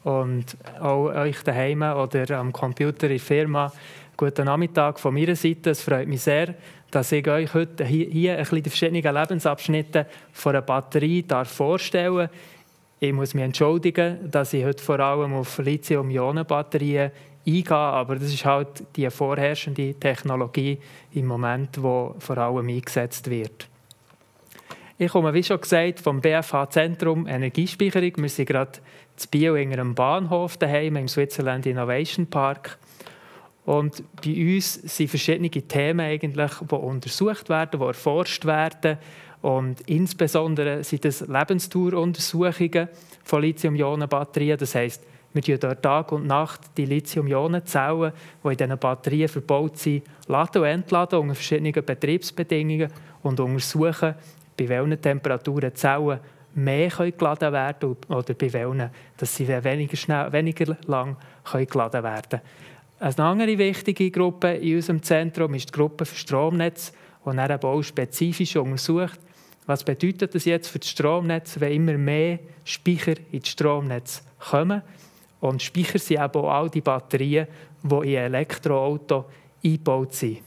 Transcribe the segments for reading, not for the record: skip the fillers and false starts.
und auch euch daheim oder am Computer in der Firma. Guten Nachmittag von meiner Seite. Es freut mich sehr, dass ich euch heute hier ein bisschen die verschiedenen Lebensabschnitte von einer Batterie vorstellen darf. Ich muss mich entschuldigen, dass ich heute vor allem auf Lithium-Ionen-Batterien eingehe, aber das ist halt die vorherrschende Technologie im Moment, die vor allem eingesetzt wird. Ich komme, wie schon gesagt, vom BFH-Zentrum Energiespeicherung. Wir sind gerade in Biel in einem Bahnhof daheim im Switzerland Innovation Park. Und bei uns sind verschiedene Themen, eigentlich, die untersucht werden, die erforscht werden. Und insbesondere sind das Lebensdaueruntersuchungen von Lithium-Ionen-Batterien. Das heisst, wir laden dort Tag und Nacht die Lithium-Ionen-Zellen, die in diesen Batterien verbaut sind, laden und entladen unter verschiedenen Betriebsbedingungen und untersuchen, bei welchen Temperaturen die Zellen mehr geladen werden können oder bei welchen dass sie weniger lang geladen werden können. Eine andere wichtige Gruppe in unserem Zentrum ist die Gruppe für Stromnetz, die dann eben auch spezifisch untersucht, was bedeutet das jetzt für das Stromnetz, wenn immer mehr Speicher in das Stromnetz kommen. Und Speicher sind eben auch all die Batterien, die in Elektroautos eingebaut sind.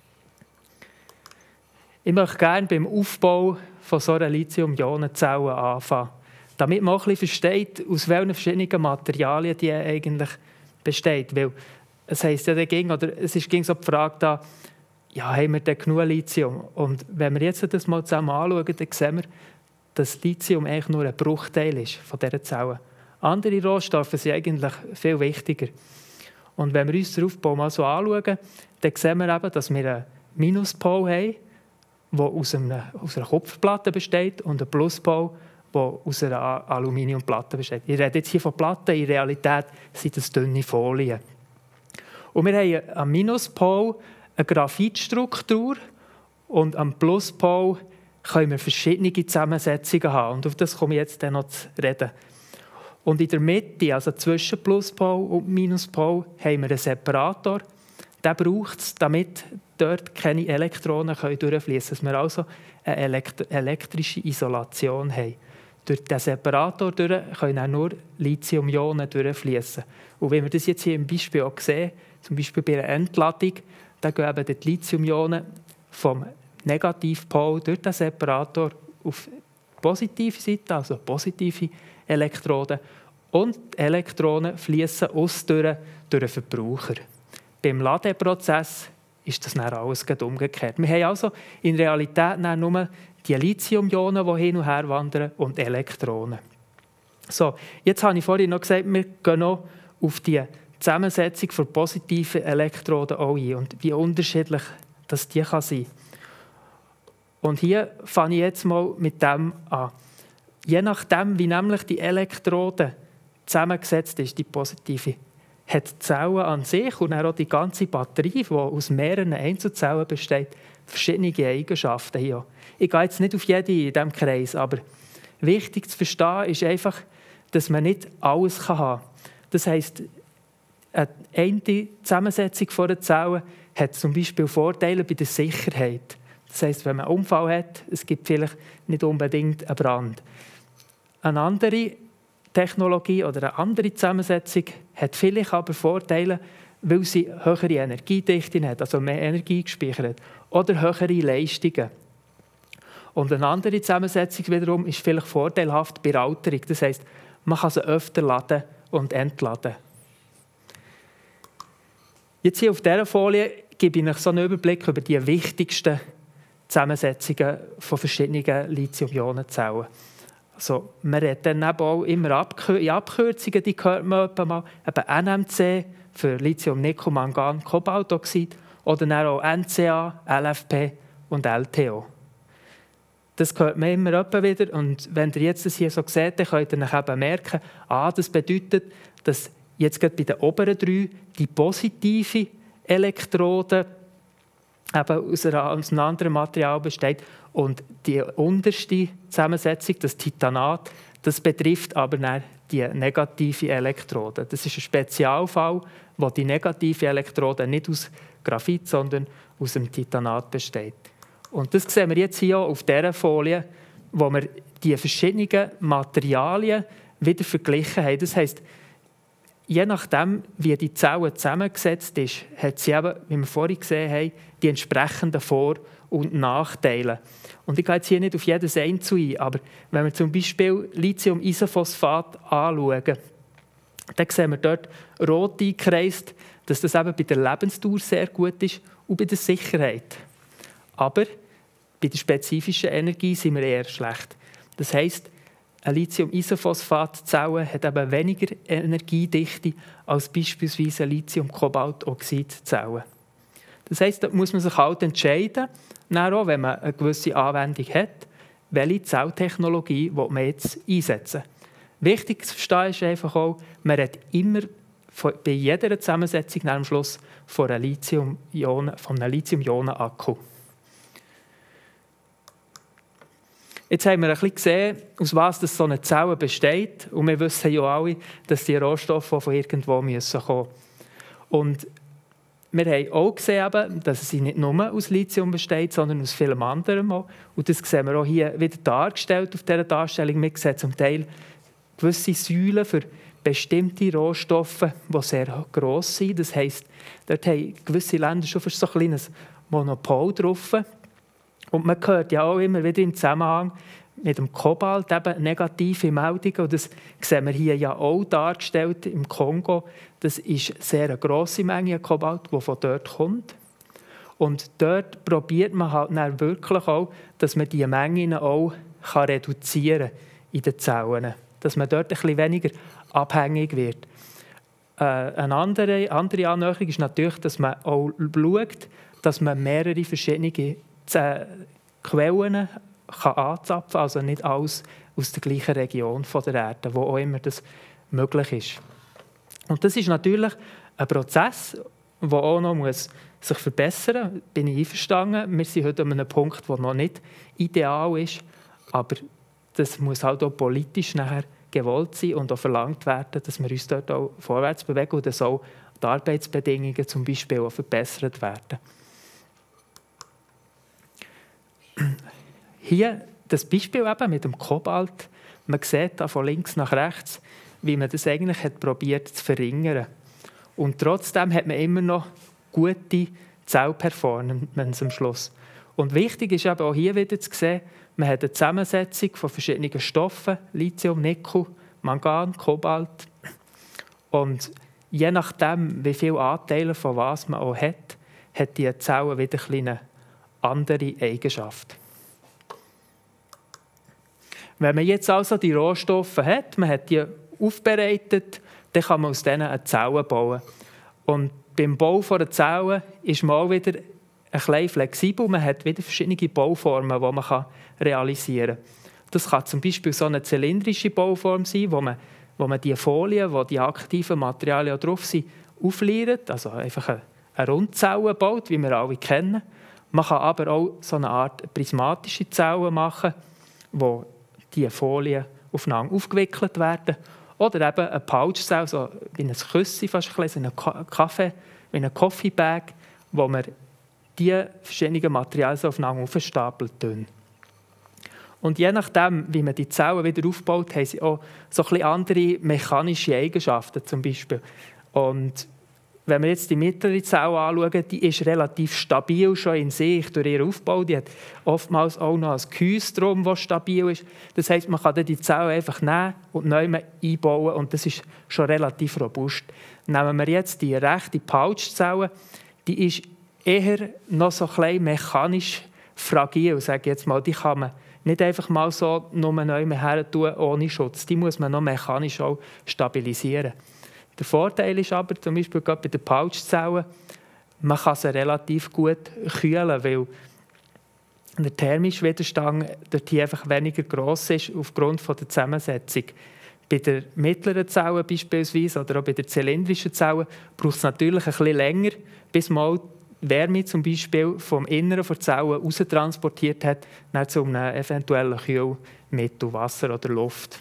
Ich möchte gerne beim Aufbau von so einer Lithium-Ionen-Zelle anfangen, damit man auch ein bisschen versteht, aus welchen verschiedenen Materialien die eigentlich besteht. Weil es heisst ja dagegen, oder es ist gegen so die Frage da, ja, haben wir denn genug Lithium? Und wenn wir jetzt das mal zusammen anschauen, dann sehen wir, dass Lithium eigentlich nur ein Bruchteil ist von dieser Zelle. Andere Rohstoffe sind eigentlich viel wichtiger. Und wenn wir uns den Aufbau mal so anschauen, dann sehen wir eben, dass wir einen Minuspol haben, der aus einer Kupferplatte besteht, und einen Pluspol, der aus einer Aluminiumplatte besteht. Ich rede jetzt hier von Platten, in Realität sind das dünne Folien. Und wir haben am Minuspol eine Graphitstruktur und am Pluspol können wir verschiedene Zusammensetzungen haben. Und auf das komme ich jetzt dann noch zu reden. Und in der Mitte, also zwischen Pluspol und Minuspol, haben wir einen Separator. Den braucht es, damit dort keine Elektronen durchfließen können. Dass wir also eine elektrische Isolation haben. Durch diesen Separator können auch nur Lithium-Ionen durchfließen. Und wenn wir das jetzt hier im Beispiel auch sehen, zum Beispiel bei einer Entladung, dann gehen eben die Lithium-Ionen vom Negativpol durch den Separator auf die positive Seite, also positive Elektroden. Und die Elektronen fließen aus durch den Verbraucher. Beim Ladeprozess ist das dann alles umgekehrt. Wir haben also in Realität nur die Lithium-Ionen, die hin und her wandern, und Elektronen. So, jetzt habe ich vorhin noch gesagt, wir gehen noch auf die Zusammensetzung von positiven Elektroden auch ein und wie unterschiedlich das die kann sein. Und hier fange ich jetzt mal mit dem an. Je nachdem, wie nämlich die Elektroden zusammengesetzt ist, die positive, hat die Zelle an sich und auch die ganze Batterie, die aus mehreren Einzelzellen besteht, verschiedene Eigenschaften hier. Ich gehe jetzt nicht auf jede in diesem Kreis, aber wichtig zu verstehen ist einfach, dass man nicht alles haben kann. Das heisst, eine Zusammensetzung der Zellen hat zum Beispiel Vorteile bei der Sicherheit. Das heisst, wenn man einen Unfall hat, es gibt vielleicht nicht unbedingt einen Brand. Eine andere Technologie oder eine andere Zusammensetzung hat vielleicht aber Vorteile, weil sie höhere Energiedichte hat, also mehr Energie gespeichert, oder höhere Leistungen. Und eine andere Zusammensetzung wiederum ist vielleicht vorteilhaft bei der Alterung. Das heisst, man kann sie öfter laden und entladen. Jetzt hier auf dieser Folie gebe ich euch so einen Überblick über die wichtigsten Zusammensetzungen von verschiedenen Lithium-Ionen-Zellen. Also, man redet dann eben auch immer in Abkürzungen, die hört man mal, eben NMC für Lithium-Nickel-Mangan-Kobaltoxid oder dann auch NCA, LFP und LTO. Das hört man immer wieder, und wenn ihr jetzt das hier so seht, dann könnt ihr euch eben merken, das bedeutet, dass jetzt gerade bei den oberen drei die positive Elektrode eben aus einem anderen Material besteht und die unterste Zusammensetzung, das Titanat, das betrifft aber dann die negative Elektrode. Das ist ein Spezialfall, wo die negative Elektrode nicht aus Graphit, sondern aus dem Titanat besteht. Und das sehen wir jetzt hier auf dieser Folie, wo wir die verschiedenen Materialien wieder verglichen haben. Das heisst, je nachdem, wie die Zelle zusammengesetzt ist, hat sie eben, wie wir vorhin gesehen haben, die entsprechenden Vor- und Nachteile. Und ich gehe jetzt hier nicht auf jedes einzelne ein, aber wenn wir zum Beispiel Lithium-Isophosphat anschauen, dann sehen wir dort rot eingekreist, dass das eben bei der Lebensdauer sehr gut ist und bei der Sicherheit. Aber bei der spezifischen Energie sind wir eher schlecht. Das heisst, eine Lithium-Isophosphat-Zelle hat eben weniger Energiedichte als beispielsweise eine Lithium-Kobalt-Oxid-Zelle. Das heisst, da muss man sich halt entscheiden, auch wenn man eine gewisse Anwendung hat, welche Zelltechnologie man jetzt einsetzen will. Wichtig zu verstehen ist einfach auch, man hat immer bei jeder Zusammensetzung am Schluss von einem Lithium-Ionen-Akku. Jetzt haben wir ein bisschen gesehen, aus was so eine Zelle besteht. Und wir wissen ja alle, dass die Rohstoffe von irgendwo kommen müssen. Und wir haben auch gesehen, dass sie nicht nur aus Lithium besteht, sondern aus vielem anderem. Und das sehen wir auch hier wieder dargestellt auf dieser Darstellung. Wir sehen zum Teil gewisse Säulen für bestimmte Rohstoffe, die sehr gross sind. Das heisst, dort haben gewisse Länder schon so ein kleines Monopol drauf. Und man hört ja auch immer wieder im Zusammenhang mit dem Kobalt eben negative Meldungen. Und das sehen wir hier ja auch dargestellt im Kongo. Das ist eine sehr grosse Menge Kobalt, die von dort kommt. Und dort probiert man halt dann wirklich auch, dass man diese Mengen auch reduzieren kann in den Zellen. Dass man dort ein bisschen weniger abhängig wird. Eine andere Annäherung ist natürlich, dass man auch schaut, dass man mehrere verschiedene Quellen anzapfen kann, also nicht alles aus der gleichen Region der Erde, wo auch immer das möglich ist. Und das ist natürlich ein Prozess, der auch noch sich verbessern muss. Bin ich einverstanden. Wir sind heute an einem Punkt, der noch nicht ideal ist, aber das muss halt auch politisch nachher gewollt sein und auch verlangt werden, dass wir uns dort auch vorwärts bewegen und dass auch die Arbeitsbedingungen zum Beispiel auch verbessert werden. Hier das Beispiel eben mit dem Kobalt. Man sieht da von links nach rechts, wie man das eigentlich hat probiert zu verringern. Und trotzdem hat man immer noch gute Zellperformance am Schluss. Und wichtig ist eben auch hier wieder zu sehen, man hat eine Zusammensetzung von verschiedenen Stoffen, Lithium, Nickel, Mangan, Kobalt. Und je nachdem, wie viele Anteile von was man auch hat die Zelle wieder eine andere Eigenschaft. Wenn man jetzt also die Rohstoffe hat, man hat die aufbereitet, dann kann man aus denen eine Zelle bauen. Und beim Bau einer Zelle ist man auch wieder ein bisschen flexibel. Man hat wieder verschiedene Bauformen, die man realisieren kann. Das kann zum Beispiel so eine zylindrische Bauform sein, wo man die Folien, wo die aktiven Materialien drauf sind, aufleiert, also einfach eine Rundzelle baut, wie wir alle kennen. Man kann aber auch so eine Art prismatische Zelle machen, wo die Folien aufeinander aufgewickelt werden. Oder eben eine Pouchzelle, so wie ein Küsschen, fast ein bisschen, wie ein Coffee-Bag, wo man die verschiedenen Materialien so aufeinander aufstapelt. Und je nachdem, wie man die Zellen wieder aufbaut, haben sie auch so ein bisschen andere mechanische Eigenschaften zum Beispiel. Und wenn wir jetzt die mittlere Zelle anschauen, die ist relativ stabil schon in sich durch ihren Aufbau. Die hat oftmals auch noch ein Gehäuse drum, das stabil ist. Das heisst, man kann die Zelle einfach nehmen und neu einbauen und das ist schon relativ robust. Nehmen wir jetzt die rechte Pouchzelle, die ist eher noch so ein bisschen mechanisch fragil, sage ich jetzt mal. Die kann man nicht einfach mal so nur neu her tun, ohne Schutz. Die muss man noch mechanisch auch stabilisieren. Der Vorteil ist aber, zum Beispiel gerade bei den Pouchzellen, man kann sie relativ gut kühlen, weil der thermische Widerstand dort hier einfach weniger gross ist aufgrund der Zusammensetzung. Bei der mittleren Zelle beispielsweise oder auch bei der zylindrischen Zelle braucht es natürlich ein bisschen länger, bis mal Wärme zum Beispiel vom Inneren der Zelle raustransportiert hat, nicht zu einem eventuellen Kühlmittel, Wasser oder Luft.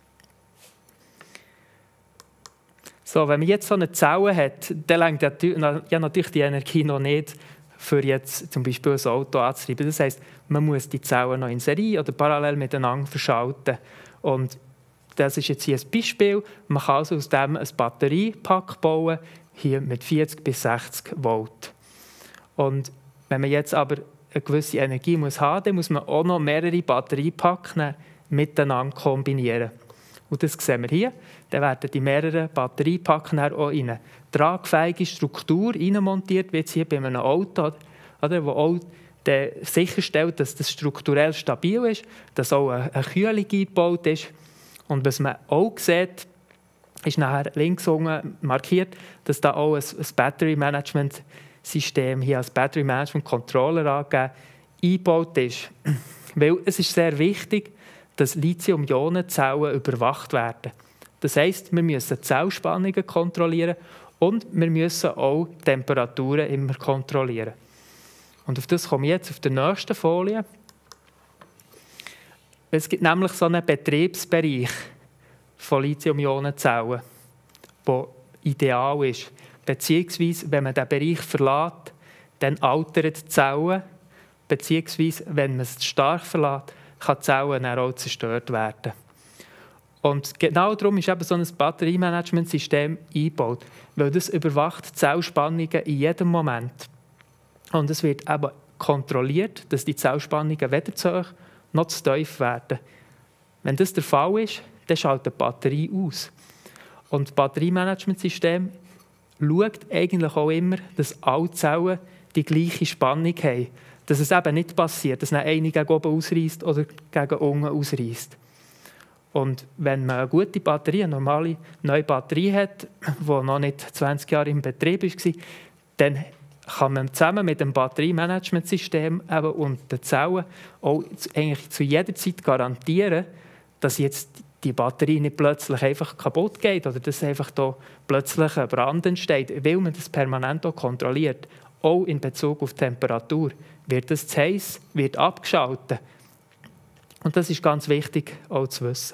So, wenn man jetzt so eine Zelle hat, dann reicht ja natürlich die Energie noch nicht, für jetzt zum Beispiel ein Auto anzutreiben. Das heisst, man muss die Zellen noch in Serie oder parallel miteinander verschalten. Und das ist jetzt hier ein Beispiel. Man kann also aus dem ein Batteriepack bauen, hier mit 40 bis 60 Volt. Und wenn man jetzt aber eine gewisse Energie haben muss, dann muss man auch noch mehrere Batteriepacks miteinander kombinieren. Und das sehen wir hier. Dann werden die mehreren Batteriepacks auch in eine tragfähige Struktur montiert, wie jetzt hier bei einem Auto, oder, wo auch sicherstellt, dass das strukturell stabil ist, dass auch eine Kühlung eingebaut ist. Und was man auch sieht, ist nachher links unten markiert, dass da auch ein Battery Management System hier als Battery Management Controller angegeben, eingebaut ist. Weil es ist sehr wichtig, dass Lithium-Ionen-Zellen überwacht werden. Das heisst, wir müssen Zellspannungen kontrollieren und wir müssen auch Temperaturen immer kontrollieren. Und auf das komme ich jetzt auf der nächsten Folie. Es gibt nämlich so einen Betriebsbereich von Lithium-Ionen-Zellen, der ideal ist. Beziehungsweise, wenn man diesen Bereich verlässt, dann altern die Zellen. Beziehungsweise, wenn man es stark verlässt, kann die Zellen dann auch zerstört werden. Und genau darum ist eben so ein Batteriemanagementsystem eingebaut, weil das überwacht Zellspannungen in jedem Moment. Und es wird eben kontrolliert, dass die Zellspannungen weder zu hoch noch zu tief werden. Wenn das der Fall ist, dann schaltet die Batterie aus. Und das Batteriemanagementsystem schaut eigentlich auch immer, dass alle Zellen die gleiche Spannung haben. Dass es eben nicht passiert, dass eine gegen oben ausreißt oder gegen unten ausreißt. Und wenn man eine gute Batterie, eine normale neue Batterie hat, die noch nicht 20 Jahre im Betrieb war, dann kann man zusammen mit dem Batteriemanagementsystem und den Zellen auch eigentlich zu jeder Zeit garantieren, dass jetzt die Batterie nicht plötzlich einfach kaputt geht oder dass einfach da plötzlich ein Brand entsteht, weil man das permanent auch kontrolliert. Auch in Bezug auf Temperatur. Wird es zu heiß, wird abgeschaltet. Und das ist ganz wichtig auch zu wissen.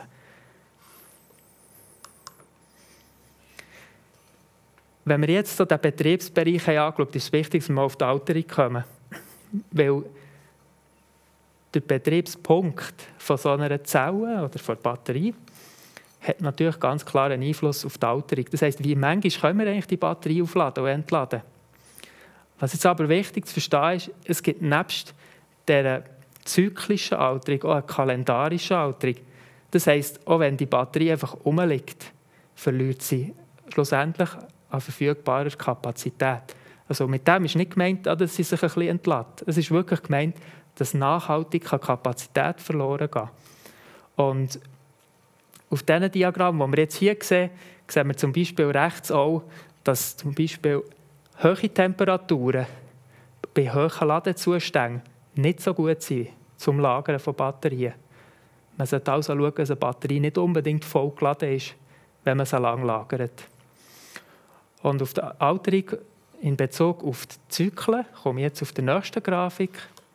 Wenn wir jetzt den Betriebsbereich anschauen, ist es wichtig, dass wir auf die Alterung kommen. Weil der Betriebspunkt von so einer Zelle oder von der Batterie hat natürlich ganz klar einen Einfluss auf die Alterung. Das heisst, wie manchmal können wir eigentlich die Batterie aufladen und entladen. Was jetzt aber wichtig zu verstehen ist, es gibt nebst dieser zyklischen Alterung auch eine kalendarische Alterung. Das heisst, auch wenn die Batterie einfach rumliegt, verliert sie schlussendlich an verfügbarer Kapazität. Also mit dem ist nicht gemeint, dass sie sich ein bisschen entlädt. Es ist wirklich gemeint, dass nachhaltig Kapazität verloren geht. Und auf diesen Diagrammen, die wir jetzt hier sehen, sehen wir zum Beispiel rechts auch, dass zum Beispiel hohe Temperaturen bei hohen Ladezuständen nicht so gut sind zum Lagern von Batterien. Man sollte also schauen, dass eine Batterie nicht unbedingt vollgeladen ist, wenn man sie lang lagert. Und auf die Alterung in Bezug auf die Zyklen komme ich jetzt auf die nächste Grafik.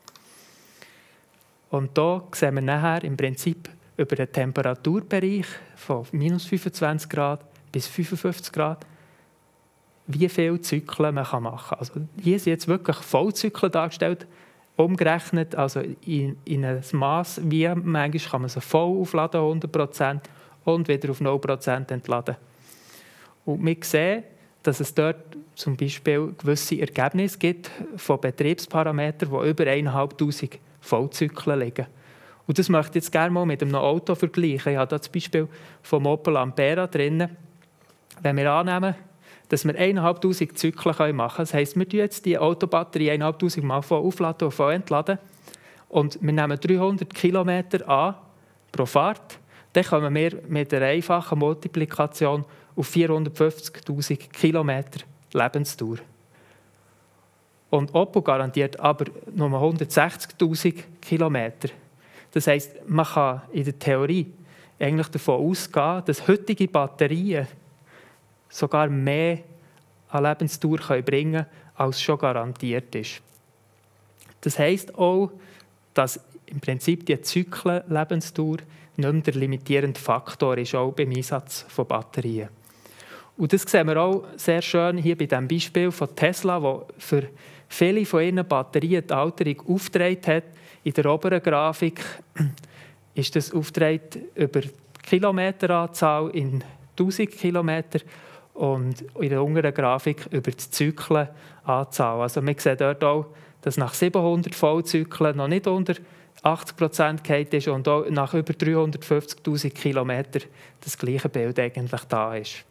Und hier sehen wir nachher im Prinzip über den Temperaturbereich von minus 25 Grad bis 55 Grad, wie viele Zyklen man machen kann. Also hier sind jetzt wirklich Vollzyklen dargestellt, umgerechnet, also in ein Maß, wie manchmal kann man sie voll aufladen, 100%, und wieder auf 0% entladen. Und wir sehen, dass es dort zum Beispiel gewisse Ergebnisse gibt von Betriebsparametern, die über 1500 Vollzyklen liegen. Und das möchte ich jetzt gerne mal mit einem Auto vergleichen. Ich habe hier das Beispiel vom Opel Ampera drin. Wenn wir annehmen, dass wir 1500 Zyklen machen können, das heisst, wir jetzt die Autobatterie 1500 Mal voll aufladen und voll entladen und wir nehmen 300 Kilometer an pro Fahrt, dann kommen wir mit einer einfachen Multiplikation auf 450'000 Kilometer Lebensdauer. Und Opel garantiert aber nur 160'000 Kilometer. Das heisst, man kann in der Theorie eigentlich davon ausgehen, dass heutige Batterien sogar mehr an Lebensdauer bringen können, als schon garantiert ist. Das heisst auch, dass im Prinzip die Zyklen-Lebensdauer nicht mehr der limitierende Faktor ist, auch beim Einsatz von Batterien. Und das sehen wir auch sehr schön hier bei dem Beispiel von Tesla, wo für viele von ihren Batterien die Alterung aufgetragen hat. In der oberen Grafik ist das aufgetragen über die Kilometeranzahl in 1000 Kilometer und in der unteren Grafik über die Zyklenanzahl. Also man sieht dort auch, dass nach 700 Vollzyklen noch nicht unter 80% geht ist und auch nach über 350'000 Kilometern das gleiche Bild eigentlich da ist.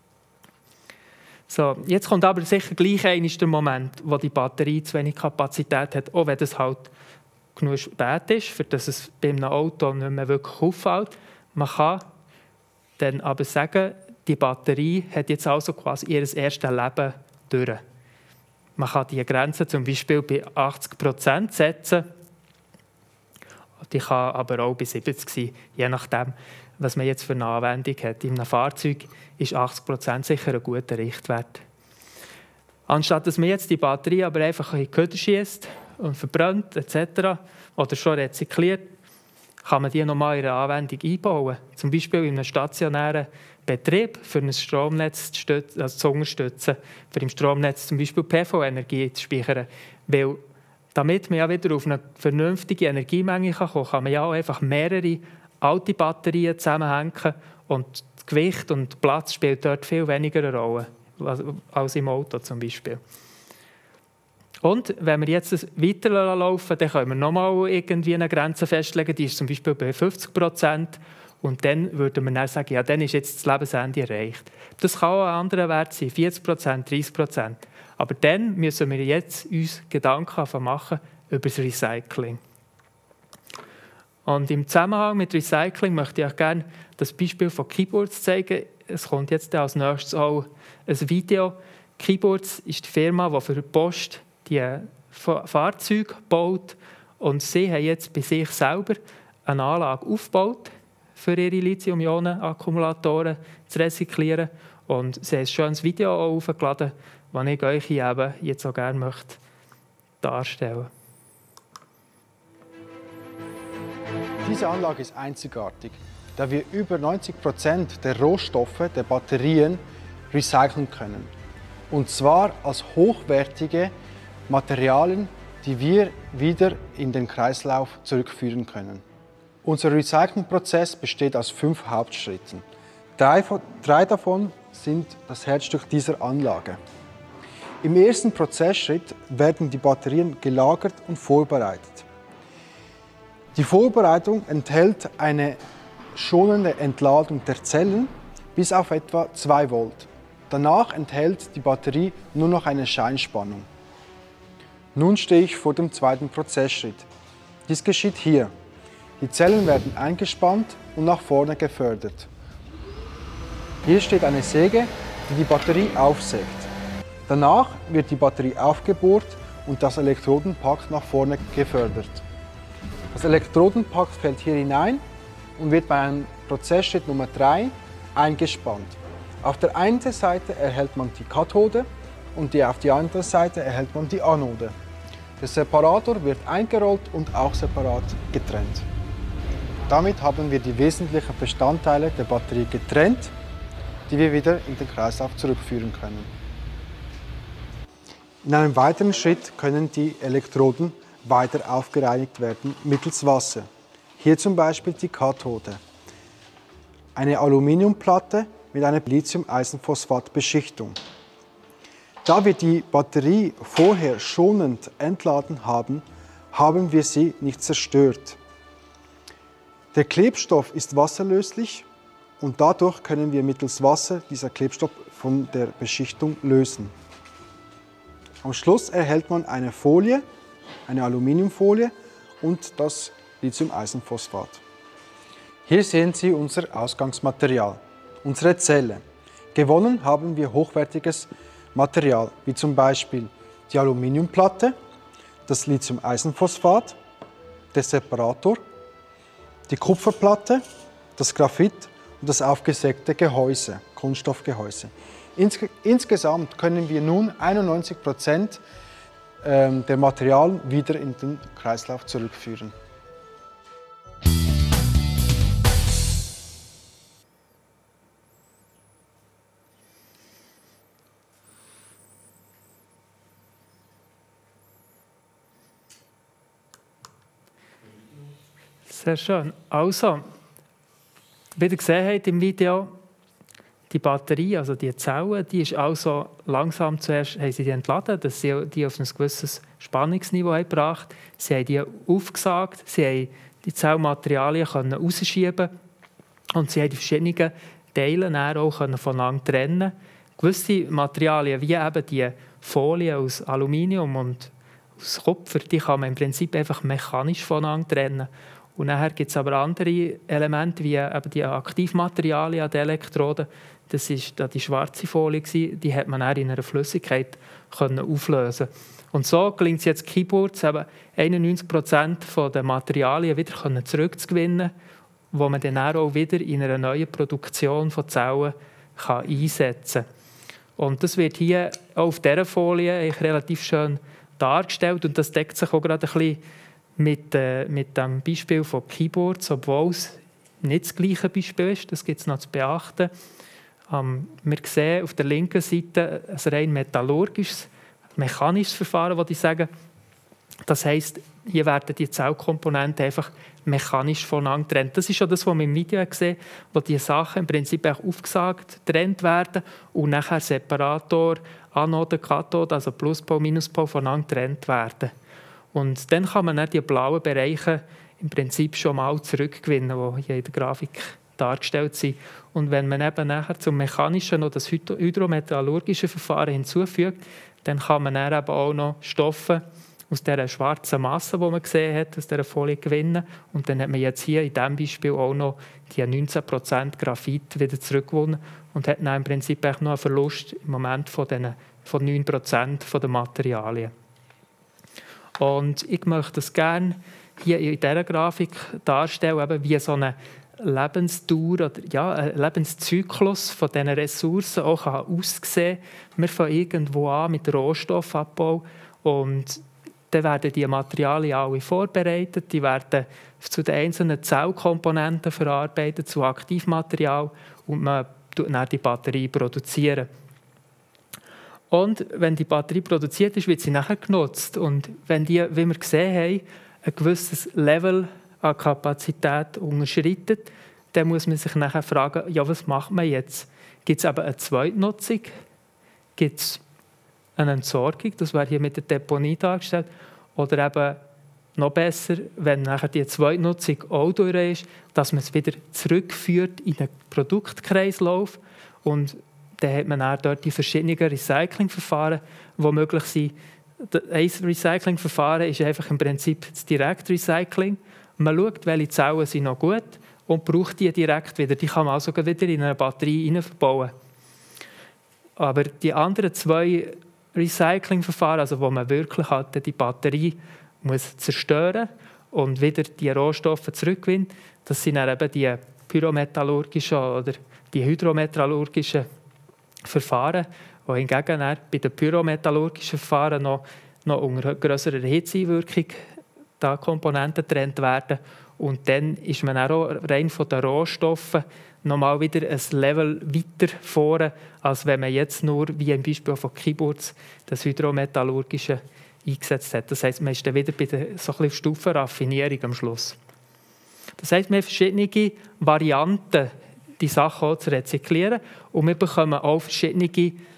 So, jetzt kommt aber sicher gleich einmal der Moment, wo die Batterie zu wenig Kapazität hat, auch wenn das halt genug spät ist, für dass es bei einem Auto nicht mehr wirklich auffällt. Man kann dann aber sagen, die Batterie hat jetzt also quasi ihr erstes Leben durch. Man kann die Grenze zum Beispiel bei 80% setzen. Die kann aber auch bei 70 sein, je nachdem, was man jetzt für eine Anwendung hat. In einem Fahrzeug ist 80% sicher ein guter Richtwert. Anstatt dass man jetzt die Batterie aber einfach in die Köder schiesst und verbrennt etc. oder schon rezykliert, kann man die nochmal in eine Anwendung einbauen. Zum Beispiel in einem stationären Betrieb für ein Stromnetz zu unterstützen, für im Stromnetz zum Beispiel PV-Energie zu speichern. Weil damit man ja wieder auf eine vernünftige Energiemenge kommen kann, kann man ja auch einfach mehrere alte Batterien zusammenhängen und das Gewicht und Platz spielt dort viel weniger eine Rolle als im Auto zum Beispiel. Und wenn wir jetzt weiterlaufen, dann können wir nochmal irgendwie eine Grenze festlegen, die ist zum Beispiel bei 50%. Und dann würden wir dann sagen, ja, dann ist jetzt das Lebensende erreicht. Das kann auch ein anderer Wert sein, 40%, 30%. Aber dann müssen wir jetzt uns Gedanken machen über das Recycling. Und im Zusammenhang mit Recycling möchte ich auch gerne das Beispiel von Keyboards zeigen. Es kommt jetzt als nächstes auch ein Video. Keyboards ist die Firma, die für die Post die Fahrzeuge baut. Und sie haben jetzt bei sich selber eine Anlage aufgebaut, für ihre Lithium-Ionen-Akkumulatoren zu rezyklieren. Und sie haben ein schönes Video aufgeladen, das ich euch hier eben jetzt auch gerne möchte darstellen. Diese Anlage ist einzigartig, da wir über 90% der Rohstoffe der Batterien recyceln können. Und zwar als hochwertige Materialien, die wir wieder in den Kreislauf zurückführen können. Unser Recyclingprozess besteht aus 5 Hauptschritten. 3 davon sind das Herzstück dieser Anlage. Im ersten Prozessschritt werden die Batterien gelagert und vorbereitet. Die Vorbereitung enthält eine schonende Entladung der Zellen bis auf etwa 2 Volt. Danach enthält die Batterie nur noch eine Scheinspannung. Nun stehe ich vor dem zweiten Prozessschritt. Dies geschieht hier. Die Zellen werden eingespannt und nach vorne gefördert. Hier steht eine Säge, die die Batterie aufsägt. Danach wird die Batterie aufgebohrt und das Elektrodenpack nach vorne gefördert. Das Elektrodenpack fällt hier hinein und wird bei einem Prozessschritt Nummer 3 eingespannt. Auf der einen Seite erhält man die Kathode und auf die andere Seite erhält man die Anode. Der Separator wird eingerollt und auch separat getrennt. Damit haben wir die wesentlichen Bestandteile der Batterie getrennt, die wir wieder in den Kreislauf zurückführen können. In einem weiteren Schritt können die Elektroden weiter aufgereinigt werden mittels Wasser. Hier zum Beispiel die Kathode. Eine Aluminiumplatte mit einer Lithium-Eisenphosphat-Beschichtung. Da wir die Batterie vorher schonend entladen haben, haben wir sie nicht zerstört. Der Klebstoff ist wasserlöslich und dadurch können wir mittels Wasser dieser Klebstoff von der Beschichtung lösen. Am Schluss erhält man eine Folie, eine Aluminiumfolie und das Lithium-Eisenphosphat. Hier sehen Sie unser Ausgangsmaterial, unsere Zelle. Gewonnen haben wir hochwertiges Material, wie zum Beispiel die Aluminiumplatte, das Lithium-Eisenphosphat, der Separator, die Kupferplatte, das Graphit und das aufgesägte Gehäuse, Kunststoffgehäuse. Insgesamt können wir nun 91% der Materialien wieder in den Kreislauf zurückführen. Sehr schön. Also, wie ihr gesehen habt im Video, die Batterie, also die Zelle, die ist also langsam zuerst haben sie die entladen, dass sie die auf ein gewisses Spannungsniveau gebracht haben. Sie haben die aufgesagt, sie haben die Zellmaterialien rausschieben und sie haben die verschiedenen Teile auch voneinander trennen. Gewisse Materialien, wie eben die Folie aus Aluminium und aus Kupfer, die kann man im Prinzip einfach mechanisch voneinander trennen. Und nachher gibt es aber andere Elemente, wie eben die Aktivmaterialien an den Elektroden. Das war die schwarze Folie, die hat man dann in einer Flüssigkeit auflösen. Und so gelingt es jetzt Keyboards, eben 91% der Materialien wieder zurückzugewinnen, die man dann auch wieder in einer neuen Produktion von Zellen einsetzen kann. Und das wird hier auch auf dieser Folie relativ schön dargestellt und das deckt sich auch gerade ein bisschen mit dem Beispiel von Keyboards, obwohl es nicht das gleiche Beispiel ist, das gibt es noch zu beachten. Wir sehen auf der linken Seite ein rein metallurgisches, mechanisches Verfahren, das ich sage. Das heisst, hier werden die Zellkomponenten einfach mechanisch voneinander getrennt. Das ist schon das, was wir im Video gesehen haben, wo die Sachen im Prinzip auch aufgesagt, getrennt werden und nachher Separator, Anode, Kathode, also Pluspol, Minuspol voneinander getrennt werden. Und dann kann man dann die blauen Bereiche im Prinzip schon mal zurückgewinnen, die hier in der Grafik dargestellt sind. Und wenn man eben nachher zum mechanischen noch das hydrometallurgische Verfahren hinzufügt, dann kann man dann eben auch noch Stoffe aus dieser schwarzen Masse, die man gesehen hat, aus dieser Folie gewinnen. Und dann hat man jetzt hier in diesem Beispiel auch noch die 19% Graphit wieder zurückgewonnen und hat dann im Prinzip noch einen Verlust im Moment von 9% der Materialien. Und ich möchte das gerne hier in dieser Grafik darstellen, eben wie so eine Lebensdauer oder ein Lebenszyklus von diesen Ressourcen auch aussehen kann. Wir fangen irgendwo an mit Rohstoffabbau und dann werden die Materialien alle vorbereitet, die werden zu den einzelnen Zellkomponenten verarbeitet, zu Aktivmaterial und man produziert dann die Batterie produzieren. Und wenn die Batterie produziert ist, wird sie nachher genutzt. Und wenn die, wie wir gesehen haben, ein gewisses Level an Kapazität unterschreitet, dann muss man sich nachher fragen, ja, was macht man jetzt? Gibt es eben eine Zweitnutzung? Gibt es eine Entsorgung? Das wäre hier mit der Deponie dargestellt. Oder eben noch besser, wenn nachher die Zweitnutzung auch durch ist, dass man es wieder zurückführt in den Produktkreislauf. Und dann hat man auch dort die verschiedenen Recyclingverfahren, die möglich sind. Ein Recyclingverfahren ist einfach im Prinzip das Direktrecycling. Man schaut, welche Zellen sind noch gut und braucht die direkt wieder. Die kann man also wieder in eine Batterie verbauen. Aber die anderen zwei Recyclingverfahren, also wo man wirklich halt die Batterie muss zerstören und wieder die Rohstoffe zurückgewinnen, das sind dann eben die pyrometallurgischen oder die hydrometallurgischen Verfahren, wo hingegen bei den pyrometallurgischen Verfahren noch unter grösserer Hitzeeinwirkung die Komponenten getrennt werden. Und dann ist man auch rein von den Rohstoffen nochmal wieder ein Level weiter vorne, als wenn man jetzt nur, wie im Beispiel von Keyboards, das hydrometallurgische eingesetzt hat. Das heisst, man ist dann wieder bei der so ein bisschen Stufenraffinierung am Schluss. Das heisst, wir haben verschiedene Varianten, die Sachen auch zu rezyklieren. Und wir bekommen auch verschiedene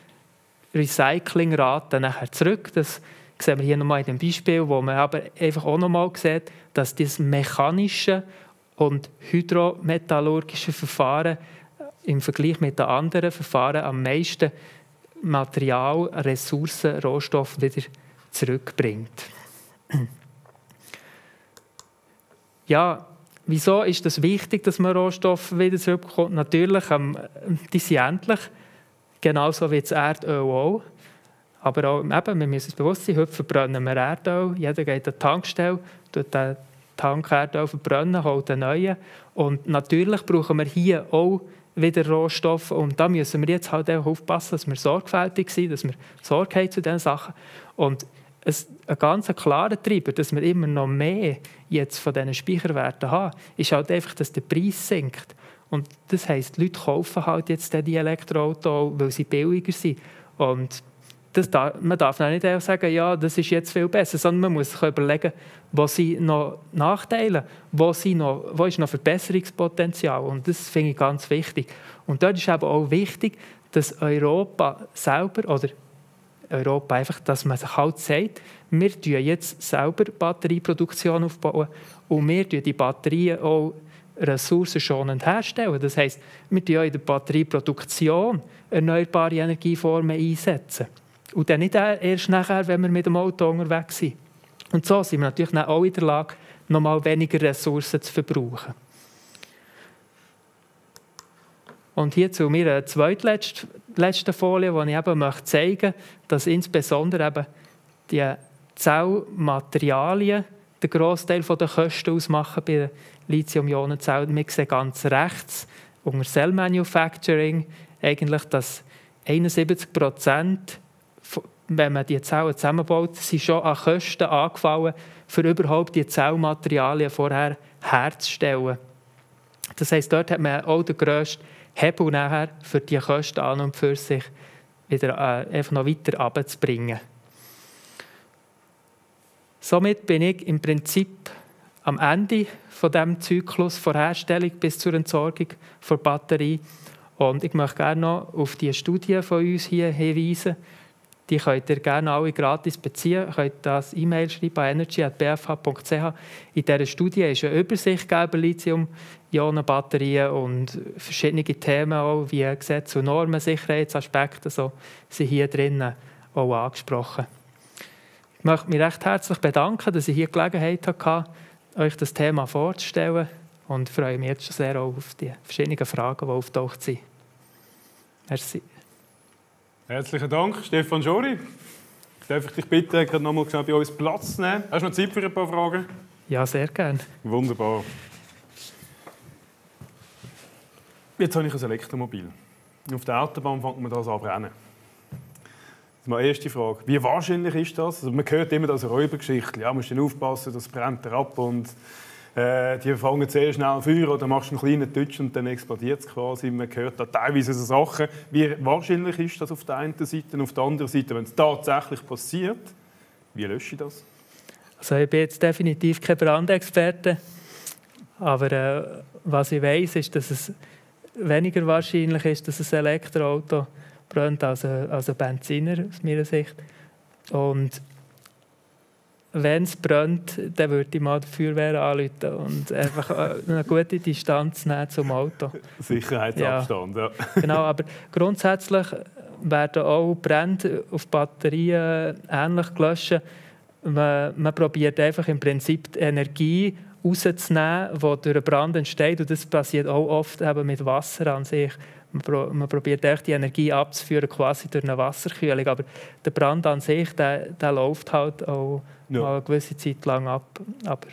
Recyclingraten nachher zurück. Das sehen wir hier nochmal in dem Beispiel, wo man aber einfach auch nochmal sieht, dass das mechanische und hydrometallurgische Verfahren im Vergleich mit den anderen Verfahren am meisten Material, Ressourcen, Rohstoffe wieder zurückbringt. Ja, wieso ist es wichtig, dass man Rohstoffe wieder zurückbekommt? Natürlich, die sind endlich, genauso wie das Erdöl auch. Aber auch, eben, wir müssen uns bewusst sein, heute verbrennen wir Erdöl. Jeder geht an die Tankstelle, tut den Tank Erdöl verbrennen, holt einen neuen. Und natürlich brauchen wir hier auch wieder Rohstoffe. Und da müssen wir jetzt halt auch aufpassen, dass wir sorgfältig sind, dass wir Sorge haben zu diesen Sachen. Und ein ganz klarer Treiber, dass wir immer noch mehr jetzt von diesen Speicherwerten haben, ist halt einfach, dass der Preis sinkt. Und das heisst, die Leute kaufen halt jetzt die Elektroautos, weil sie billiger sind. Und man darf nicht auch sagen, ja, das ist jetzt viel besser, sondern man muss sich überlegen, wo sind noch Nachteile, wo ist noch Verbesserungspotenzial. Und das finde ich ganz wichtig. Und dort ist eben auch wichtig, dass Europa selber, oder Europa einfach, dass man sich halt sagt, wir tun jetzt selber Batterieproduktion aufbauen und wir tun die Batterien auch ressourcenschonend herstellen. Das heisst, wir tun auch in der Batterieproduktion erneuerbare Energieformen einsetzen. Und dann nicht erst nachher, wenn wir mit dem Auto unterwegs sind. Und so sind wir natürlich dann auch in der Lage, noch mal weniger Ressourcen zu verbrauchen. Und hier zu meiner zweitletzten Folie, wo ich eben zeigen möchte, dass insbesondere eben die Zellmaterialien den Grossteil der Kosten ausmachen bei Lithium-Ionen-Zellen. Wir sehen ganz rechts unter Cell Manufacturing eigentlich, dass 71%, wenn man die Zellen zusammenbaut, sind schon an Kosten angefallen, für überhaupt die Zellmaterialien vorher herzustellen. Das heisst, dort hat man auch den grössten Hebel nachher für die Kosten an und für sich wieder einfach noch weiter runterzubringen. Somit bin ich im Prinzip am Ende von diesem Zyklus von Herstellung bis zur Entsorgung der Batterie. Und ich möchte gerne noch auf die Studie von uns hier hinweisen. Die könnt ihr gerne alle gratis beziehen. Ihr könnt das E-Mail schreiben an energy@bfh.ch. In dieser Studie ist eine Übersicht über Lithium-Ionen-Batterien und verschiedene Themen, auch wie Gesetze und Normen, Sicherheitsaspekte, so sind hier drinnen auch angesprochen. Ich möchte mich recht herzlich bedanken, dass ich hier die Gelegenheit hatte, euch das Thema vorzustellen und freue mich jetzt schon sehr auf die verschiedenen Fragen, die auftaucht sind. Merci. Herzlichen Dank, Stefan Jory. Darf ich dich bitten, gerade noch mal bei uns Platz zu nehmen? Hast du noch Zeit für ein paar Fragen? Ja, sehr gerne. Wunderbar. Jetzt habe ich ein Elektromobil. Auf der Autobahn fängt man das an zu brennen. Das ist meine erste Frage. Wie wahrscheinlich ist das? Also man hört immer das Räubergeschichten. Ja, man muss dann aufpassen, das brennt ab und die fangen sehr schnell Feuer oder machst einen kleinen Touch und dann explodiert es quasi. Man hört da teilweise so Sachen. Wie wahrscheinlich ist das auf der einen Seite und auf der anderen Seite, wenn es tatsächlich passiert? Wie lösche ich das? Also ich bin jetzt definitiv kein Brandexperte, aber was ich weiss, ist, dass es weniger wahrscheinlich ist, dass ein Elektroauto brennt als ein Benziner, aus meiner Sicht. Und wenn es brennt, dann würde ich mal die Feuerwehr anrufen und einfach eine gute Distanz nehmen zum Auto. Sicherheitsabstand, ja. Genau, aber grundsätzlich werden auch Brände auf Batterien ähnlich gelöscht. Man probiert einfach im Prinzip die Energie rauszunehmen, die durch den Brand entsteht. Und das passiert auch oft eben mit Wasser an sich. Man probiert echt die Energie abzuführen, quasi durch eine Wasserkühlung. Aber der Brand an sich, der läuft halt auch mal eine gewisse Zeit lang ab. Aber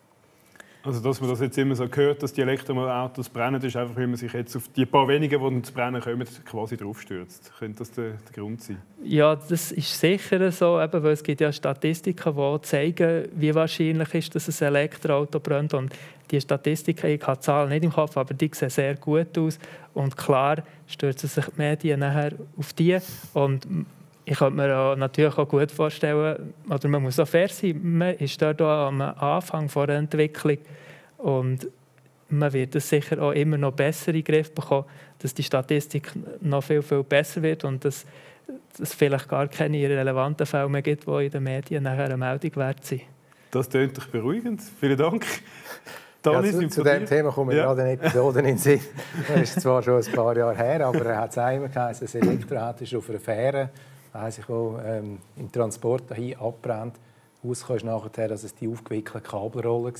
also, dass man das jetzt immer so hört, dass die Elektroautos brennen, ist einfach, weil man sich jetzt auf die paar wenigen, die zu brennen kommen, quasi draufstürzt. Könnte das der Grund sein? Ja, das ist sicher so, eben, weil es gibt ja Statistiken, die zeigen, wie wahrscheinlich ist, dass ein Elektroauto brennt. Und die Statistiken, ich habe die Zahlen nicht im Kopf, aber die sehen sehr gut aus. Und klar stürzen sich die Medien nachher auf die. Und ich könnte mir natürlich auch gut vorstellen, oder man muss auch fair sein, man ist dort am Anfang der Entwicklung und man wird es sicher auch immer noch besser in den Griff bekommen, dass die Statistik noch viel, viel besser wird und dass es vielleicht gar keine relevanten Fälle mehr gibt, die in den Medien nachher eine Meldung wert sind. Das klingt doch beruhigend. Vielen Dank. Ja, zu diesem Thema kommen wir gerade eine Episode in den Sinn. Das ist zwar schon ein paar Jahre her, aber er hat es einmal geheißen, das Elektroauto ist auf einer Fähre, ich auch, im Transport dahin abbrennt. Herausgekommen ist nachher, dass es die aufgewickelte Kabelrolle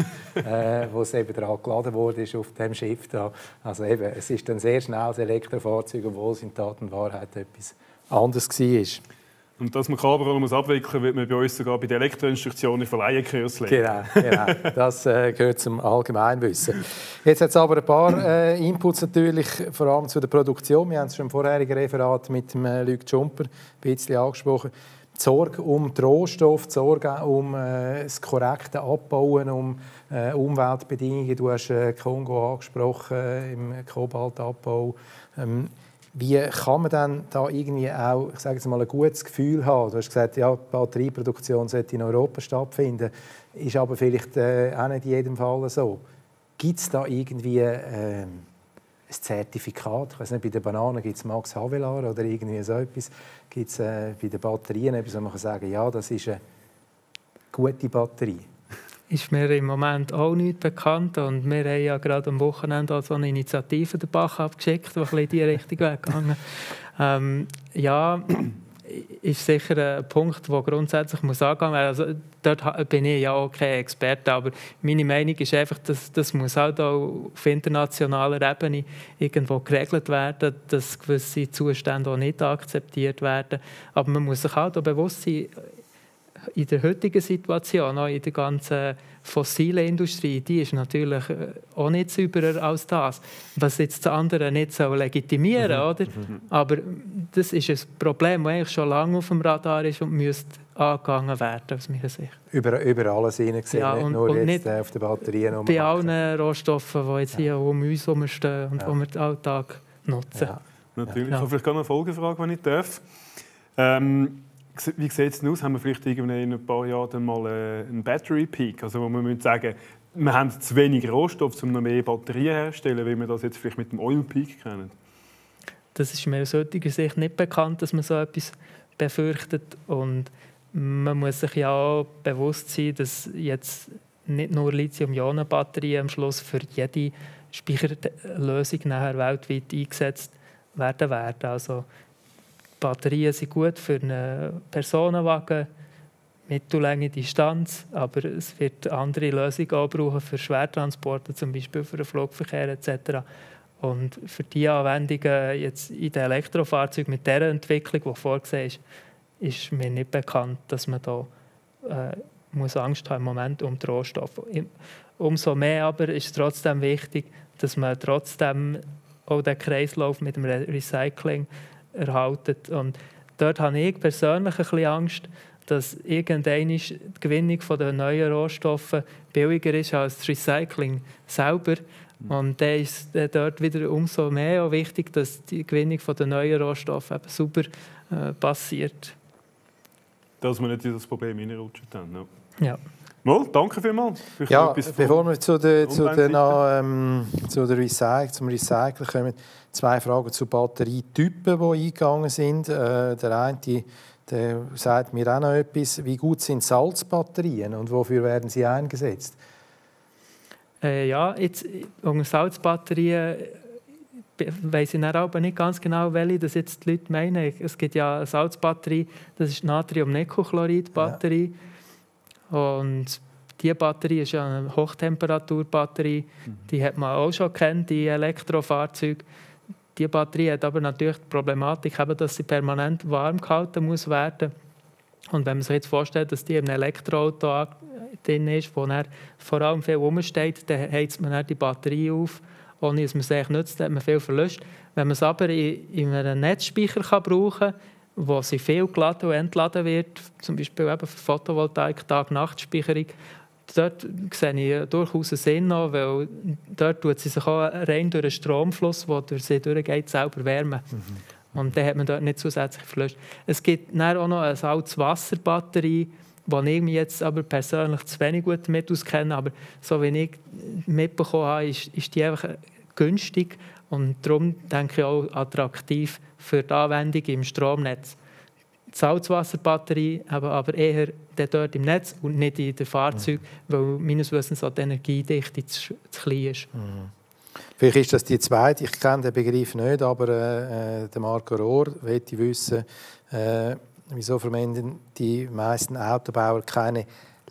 war, wo es eben daran geladen wurde auf dem Schiff. Da. Also eben, es ist dann sehr schnell das Elektrofahrzeug, obwohl es in Tat und Wahrheit etwas anderes war. Und dass man Kabelrolle abwickeln muss, wird man bei uns sogar bei den Elektroinstruktionen für Laienkurs legen. Genau. Das gehört zum Allgemeinwissen. Jetzt hat es aber ein paar Inputs natürlich, vor allem zu der Produktion. Wir haben es schon im vorherigen Referat mit dem Luc Jumper ein bisschen angesprochen. Die Sorge um den Rohstoff, die Sorge um das korrekte Abbauen, um Umweltbedingungen. Du hast Kongo angesprochen, im Kobaltabbau. Wie kann man dann da irgendwie auch, ich sage jetzt mal, ein gutes Gefühl haben? Du hast gesagt, ja, die Batterieproduktion sollte in Europa stattfinden, ist aber vielleicht auch nicht in jedem Fall so. Gibt es da irgendwie ein Zertifikat? Ich weiß nicht, bei den Bananen gibt es Max Havelaar oder irgendwie so etwas. Gibt es bei den Batterien etwas, wo man kann sagen, ja, das ist eine gute Batterie? Ist mir im Moment auch nicht bekannt. Und wir haben ja gerade am Wochenende so eine Initiative der Bach abgeschickt, die ein bisschen in diese Richtung weggegangen ja, ist sicher ein Punkt, der grundsätzlich muss angehen muss. Also, dort bin ich ja auch kein Experte, aber meine Meinung ist einfach, dass das muss halt auch auf internationaler Ebene irgendwo geregelt werden, dass gewisse Zustände auch nicht akzeptiert werden. Aber man muss sich halt auch bewusst sein, in der heutigen Situation, auch in der ganzen fossilen Industrie, die ist natürlich auch nicht sauberer als das, was jetzt die anderen nicht so legitimieren, oder? Aber das ist ein Problem, das eigentlich schon lange auf dem Radar ist und müsste angegangen werden, aus meiner Sicht. Über alles hineingesehen, ja, nicht nur jetzt nicht auf den Batterien. Bei allen Rohstoffen, die jetzt hier um uns herumstehen und die wir den Alltag nutzen. Ja. Natürlich. Ja. Ich habe vielleicht eine Folgefrage, wenn ich darf. Wie sieht es aus? Haben wir vielleicht in ein paar Jahren mal einen Battery Peak? Also wo wir sagen, wir haben zu wenig Rohstoff, um noch mehr Batterien herzustellen, wie wir das jetzt vielleicht mit dem Oil Peak kennen? Das ist mir aus heutiger Sicht nicht bekannt, dass man so etwas befürchtet. Und man muss sich ja auch bewusst sein, dass jetzt nicht nur Lithium-Ionen-Batterien am Schluss für jede Speicherlösung nachher weltweit eingesetzt werden. Also Batterien sind gut für einen Personenwagen, mittellänge Distanz, aber es wird andere Lösungen auch brauchen für Schwertransporte, zum Beispiel für den Flugverkehr etc. Und für diese Anwendungen jetzt in den Elektrofahrzeugen mit dieser Entwicklung, die vorgesehen ist mir nicht bekannt, dass man da muss Angst haben im Moment um die Rohstoffe. Umso mehr aber ist es trotzdem wichtig, dass man trotzdem auch den Kreislauf mit dem Recycling erhalten. Und dort habe ich persönlich ein bisschen Angst, dass irgendwann die Gewinnung der neuen Rohstoffe billiger ist als das Recycling selber. Und dann ist dort wieder umso mehr auch wichtig, dass die Gewinnung der neuen Rohstoffe eben sauber passiert. Dass wir nicht in das Problem hineinrutschen. No. Ja. Mal, danke vielmals. Ja, bevor wir zum Recyceln kommen, 2 Fragen zu Batterietypen, die eingegangen sind. Der eine der sagt mir auch noch etwas. Wie gut sind Salzbatterien und wofür werden sie eingesetzt? Ja, jetzt unter Salzbatterien weiss ich aber nicht ganz genau, welche das jetzt die Leute meinen. Es gibt ja eine Salzbatterie, das ist die Natrium-Nickelchlorid-Batterie. Ja. Und diese Batterie ist ja eine Hochtemperaturbatterie. Die hat man auch schon kennt, die Elektrofahrzeuge. Die Batterie hat aber natürlich die Problematik, dass sie permanent warm gehalten muss werden. Und wenn man sich jetzt vorstellt, dass die im Elektroauto drin ist, wo dann vor allem viel rumsteht, dann heizt man dann die Batterie auf, ohne dass man es eigentlich nützt, hat man viel Verlust. Wenn man es aber in einem Netzspeicher brauchen kann, wo sie viel geladen und entladen wird, zum Beispiel eben für Photovoltaik, Tag-Nacht-Speicherung, dort sehe ich durchaus einen Sinn an, weil dort tut sie sich auch rein durch den Stromfluss, der durch sie durchgeht, selber wärmen. Und dann hat man dort nicht zusätzlich Verlust. Es gibt dann auch noch eine Salzwasserbatterie, die ich mich jetzt aber persönlich zu wenig gut damit auskenne, aber so wie ich mitbekommen habe, ist die einfach günstig und darum denke ich auch attraktiv für die Anwendung im Stromnetz. Die Salzwasserbatterie aber eher dort im Netz und nicht in den Fahrzeugen, weil meines Wissens die Energiedichte zu klein ist. Vielleicht ist das die zweite, ich kenne den Begriff nicht, aber der Marco Rohr möchte wissen, wieso verwenden die meisten Autobauer keine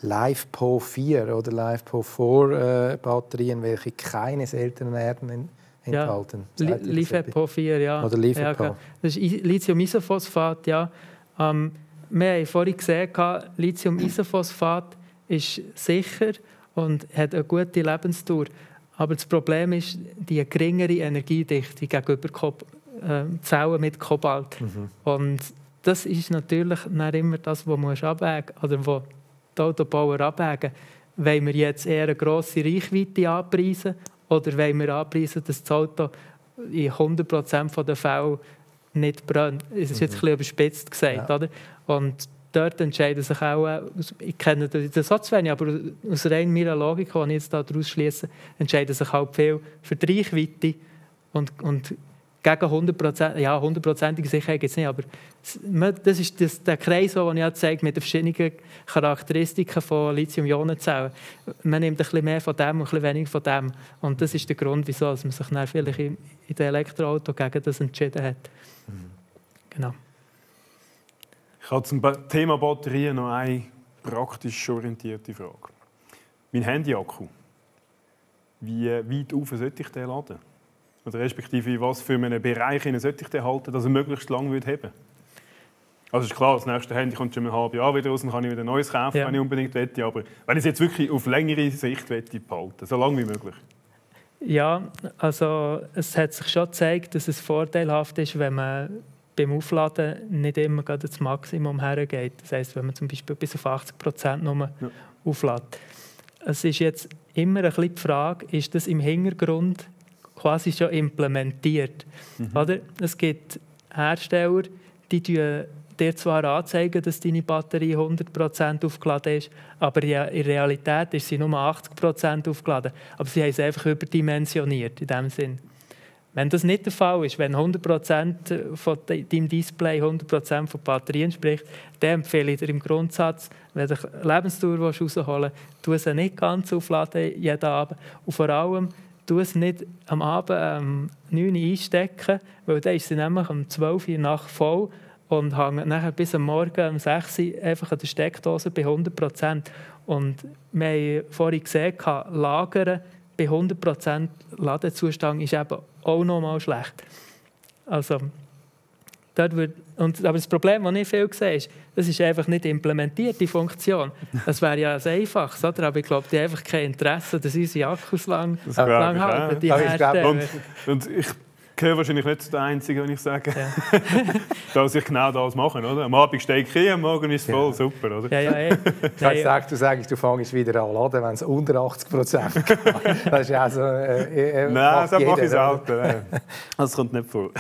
LiFePO4 oder LiFePO4 Batterien, welche keine seltenen Erden enthalten? Ja, LiFePO4, ja. Oder LiFePO. Ja, das ist Lithium-Isophosphat, ja. Wir haben vorhin gesehen, Lithium-Isophosphat ist sicher und hat eine gute Lebensdauer. Aber das Problem ist die geringere Energiedichte gegenüber Zellen mit Kobalt. Und das ist natürlich nicht immer das, was man abwägen muss, oder wo die Autobauer abwägen. Wollen wir jetzt eher eine grosse Reichweite anpreisen oder wollen wir anpreisen, dass das Auto in 100% der Fälle nicht brennt. Es ist jetzt ein bisschen überspitzt gesagt, oder? Und dort entscheiden sich auch, ich kenne den Satz wenig, aber aus rein meiner Logik, die ich jetzt daraus schließe, entscheiden sich halt viel für die Reichweite und gegen 100%, ja, 100%ige Sicherheit gibt es nicht, aber das ist der Kreis, den ich zeige, mit den verschiedenen Charakteristiken von Lithium-Ionen-Zellen. Man nimmt ein bisschen mehr von dem und ein bisschen weniger von dem. Und das ist der Grund, wieso man sich dann vielleicht in den Elektroauto gegen das entschieden hat. Genau. Ich habe zum Thema Batterien noch eine praktisch orientierte Frage. Mein Handy-Akku, wie weit auf sollte ich den laden? Oder respektive, was für einen Bereich sollte ich den halten, dass er möglichst lange heben würde? Also ist klar, das nächste Handy kommt schon in einem halben Jahr wieder raus, dann kann ich wieder ein neues kaufen, wenn ich unbedingt möchte. Aber wenn ich es jetzt wirklich auf längere Sicht behalten, so lange wie möglich? Ja, also es hat sich schon gezeigt, dass es vorteilhaft ist, wenn man beim Aufladen nicht immer das Maximum hergeht. Das heisst, wenn man zum Beispiel bis auf 80% nur auflädt. Es ist jetzt immer ein bisschen die Frage, ist das im Hintergrund quasi schon implementiert? Oder? Es gibt Hersteller, die dir zwar anzeigen, dass deine Batterie 100% aufgeladen ist, aber in Realität ist sie nur 80% aufgeladen. Aber sie haben es einfach überdimensioniert in dem Sinn. Wenn das nicht der Fall ist, wenn 100% von deinem Display 100% von der Batterie entspricht, dann empfehle ich dir im Grundsatz, wenn du Lebensdauer rausholen willst, tu sie nicht ganz aufladen jeden Abend. Und vor allem, tu es nicht am Abend 9 Uhr einstecken, weil dann ist sie nämlich um 12 Uhr Nacht voll und hängt nachher bis am Morgen um 6 Uhr einfach an der Steckdose bei 100%. Und wir haben vorhin gesehen, Lagern bei 100% Ladezustand ist eben auch noch mal schlecht. Also, aber das Problem, das ich viel sehe, ist, das ist einfach nicht implementiert, die Funktion. Das wäre ja ein einfaches, oder? Aber ich glaube, die haben einfach kein Interesse, dass unsere Akkus lang halten. Und ich gehöre wahrscheinlich nicht zu den Einzigen, wenn ich sage, dass ich genau das mache. Oder? Am Abend steige ich hin, am Morgen ist es voll, super. Oder? Du sagst, du fängst wieder an laden, wenn es unter 80% geht. Das ist also, nein, das mache ich selten. Das kommt nicht vor.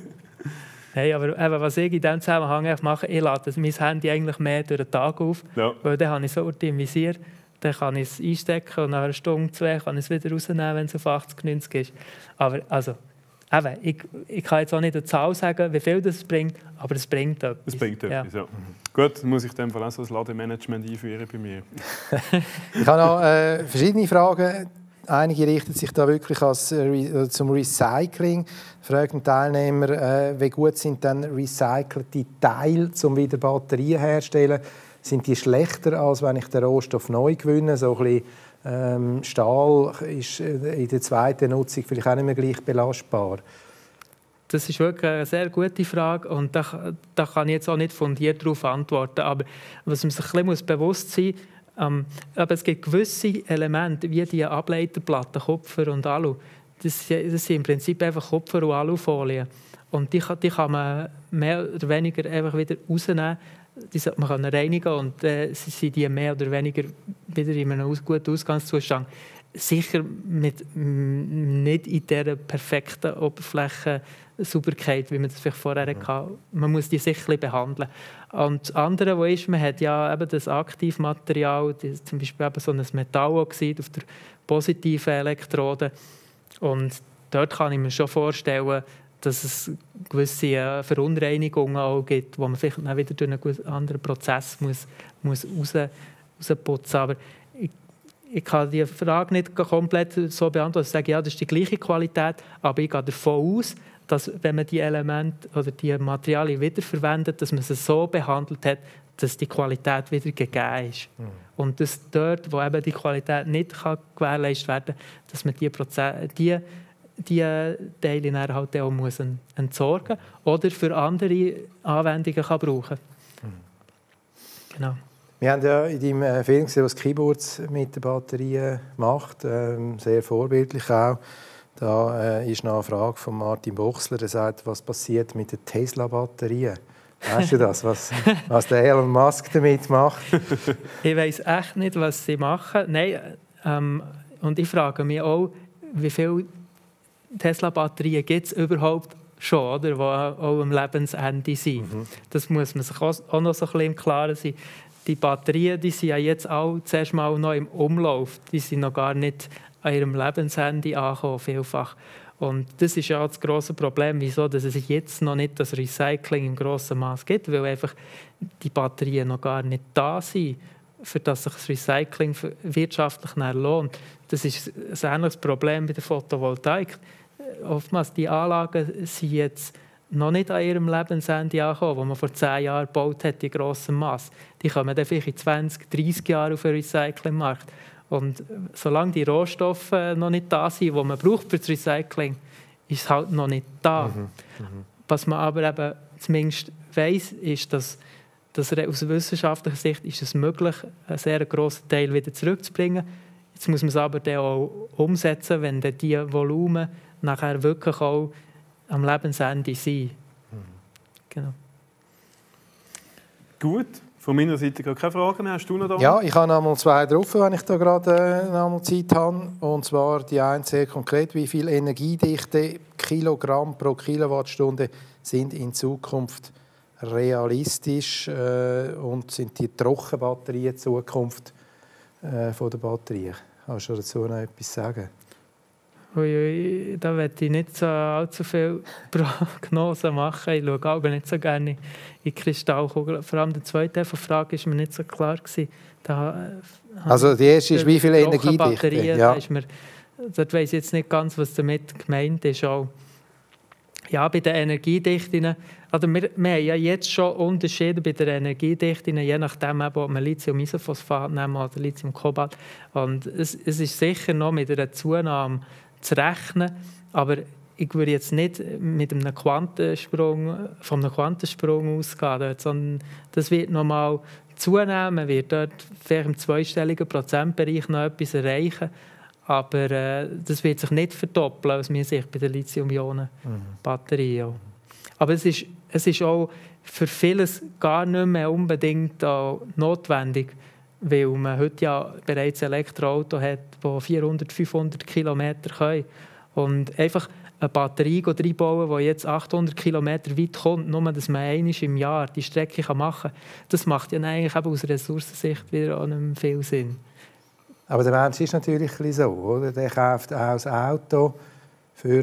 Hey, aber eben, was ich in diesem Zusammenhang mache, ich lade mein Handy eigentlich mehr durch den Tag auf, weil dann habe ich so im Visier, dann kann ich es einstecken und nach einer Stunde, 2 kann ich es wieder rausnehmen, wenn es auf 80, 90 ist. Aber also, eben, ich kann jetzt auch nicht eine Zahl sagen, wie viel das bringt, aber es bringt etwas. Es bringt etwas, ja. Gut, dann muss ich dann auch so ein Lademanagement einführen bei mir. Ich habe noch verschiedene Fragen. Einige richten sich da wirklich zum Recycling. Fragt ein Teilnehmer, wie gut sind dann recycelte Teile, um wieder Batterien herzustellen? Sind die schlechter, als wenn ich den Rohstoff neu gewinne? So ein bisschen, Stahl ist in der zweiten Nutzung vielleicht auch nicht mehr gleich belastbar. Das ist wirklich eine sehr gute Frage und da kann ich jetzt auch nicht fundiert darauf antworten. Aber was man sich ein bisschen bewusst sein muss, aber es gibt gewisse Elemente, wie die Ableiterplatten, Kupfer und Alu. Das sind im Prinzip einfach Kupfer- und Alufolien. Und die kann man mehr oder weniger einfach wieder rausnehmen. Die sollte man reinigen und sind die mehr oder weniger wieder in einem guten Ausgangszustand. Sicher nicht in dieser perfekten Oberflächensauberkeit, wie man das vielleicht vorher hatte. Man muss die sicher behandeln. Und das andere, was ist, man hat ja eben das Aktivmaterial, zum Beispiel eben so ein Metalloxid auf der positiven Elektrode. Und dort kann ich mir schon vorstellen, dass es gewisse Verunreinigungen auch gibt, wo man vielleicht dann wieder durch einen anderen Prozess muss rausputzen muss. Aber ich kann die Frage nicht komplett so beantworten. Ich sage, ja, das ist die gleiche Qualität, aber ich gehe davon aus, dass, wenn man die Elemente oder die Materialien wiederverwendet, dass man sie so behandelt hat, dass die Qualität wieder gegeben ist. Und dass dort, wo eben die Qualität nicht gewährleistet werden kann, dass man die Teile dann halt auch muss entsorgen oder für andere Anwendungen kann brauchen kann. Genau. Wir haben ja in deinem Film gesehen, was Keyboards mit den Batterien macht. Sehr vorbildlich auch. Da ist noch eine Frage von Martin Bochsler, der sagt, was passiert mit den Tesla-Batterien? Weißt du das, was der Elon Musk damit macht? Ich weiss echt nicht, was sie machen. Nein, und ich frage mich auch, wie viele Tesla-Batterien gibt es überhaupt schon, oder? Die auch am Lebensende sind. Das muss man sich auch noch so ein bisschen im Klaren sein. Die Batterien, die sind ja jetzt auch zuerst mal noch im Umlauf. Die sind noch gar nicht an ihrem Lebensende angekommen, vielfach. Und das ist ja das grosse Problem, wieso dass es jetzt noch nicht das Recycling im grossen Maß gibt, weil einfach die Batterien noch gar nicht da sind, für das sich das Recycling wirtschaftlich lohnt. Das ist ein ähnliches Problem bei der Photovoltaik. Oftmals die Anlagen sind jetzt noch nicht an ihrem Lebensende angekommen, die man vor 10 Jahren gebaut hat, in grossem Maß. Die kommen dann vielleicht in 20, 30 Jahren auf den Recyclingmarkt. Und solange die Rohstoffe noch nicht da sind, die man braucht für das Recycling, ist es halt noch nicht da. Was man aber eben zumindest weiss, ist, dass aus wissenschaftlicher Sicht ist es möglich, einen sehr grossen Teil wieder zurückzubringen. Jetzt muss man es aber dann auch umsetzen, wenn dann diese Volumen nachher wirklich auch am Lebensende sind. Genau. Gut. Von meiner Seite gar keine Fragen mehr. Hast du noch da? Ja, ich habe noch mal 2 drauf, wenn ich da gerade noch mal Zeit habe. Und zwar die eine sehr konkret. Wie viel Energiedichte Kilogramm pro Kilowattstunde sind in Zukunft realistisch? Und sind die Trockenbatterien die Zukunft von der Batterie? Kannst du dazu noch etwas sagen? Ui, da möchte ich nicht so allzu viel Prognosen machen. Ich schaue aber nicht so gerne in die Kristallkugel. Vor allem der zweite Teil der Frage war mir nicht so klar. Also die erste ist, wie viel Energiedichte? Ja. Dort weiss ich jetzt nicht ganz, was damit gemeint ist. Auch, ja, bei den Energiedichten, also wir haben ja jetzt schon Unterschiede bei den Energiedichten, je nachdem, ob man Lithium-Isophosphat nehmen oder Lithium-Kobalt. Und es ist sicher noch mit einer Zunahme zu rechnen, aber ich würde jetzt nicht mit einem Quantensprung ausgehen, sondern das wird nochmal zunehmen, man wird dort vielleicht im zweistelligen Prozentbereich noch etwas erreichen, aber das wird sich nicht verdoppeln, aus meiner Sicht, bei den Lithium-Ionen-Batterien. Aber es ist auch für vieles gar nicht mehr unbedingt notwendig, weil man heute ja bereits Elektroautos hat, die 400, 500 Kilometer können. Und einfach eine Batterie reinbauen, die jetzt 800 Kilometer weit kommt, nur dass man einmal im Jahr die Strecke machen kann, das macht ja eigentlich aus Ressourcensicht wieder auch nicht mehr viel Sinn. Aber der Mensch ist natürlich ein bisschen so, oder? Der kauft auch das Auto für